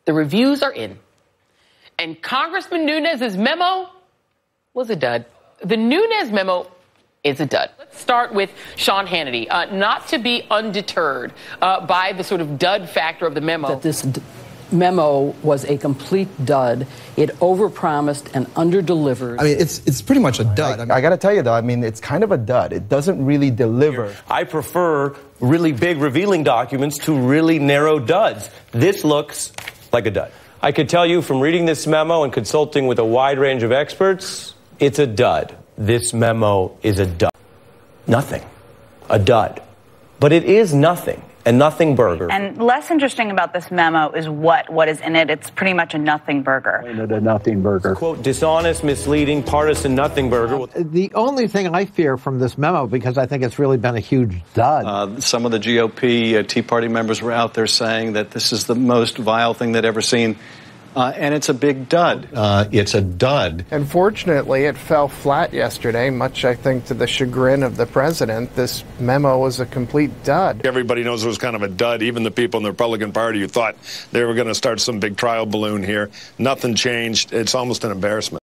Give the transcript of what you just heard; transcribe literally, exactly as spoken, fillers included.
The reviews are in. And Congressman Nunes' memo was a dud. The Nunes memo is a dud. Let's start with Sean Hannity. Uh, not to be undeterred uh, by the sort of dud factor of the memo. That this d- memo was a complete dud. It overpromised and underdelivered. I mean, it's it's pretty much a dud. I, I, mean, I got to tell you, though, I mean, it's kind of a dud. It doesn't really deliver. I prefer really big revealing documents to really narrow duds. This looks like a dud. I could tell you from reading this memo and consulting with a wide range of experts, it's a dud. This memo is a dud. Nothing. A dud. But it is nothing. A nothing burger. And less interesting about this memo is what what is in it. It's pretty much a nothing burger. A nothing burger. Quote, dishonest, misleading, partisan nothing burger. The only thing I fear from this memo, because I think it's really been a huge dud. Uh, some of the G O P uh, Tea Party members were out there saying that this is the most vile thing they'd ever seen. Uh, and it's a big dud. Uh, it's a dud. Unfortunately, it fell flat yesterday, much, I think, to the chagrin of the president. This memo was a complete dud. Everybody knows it was kind of a dud, even the people in the Republican Party who thought they were going to start some big trial balloon here. Nothing changed. It's almost an embarrassment.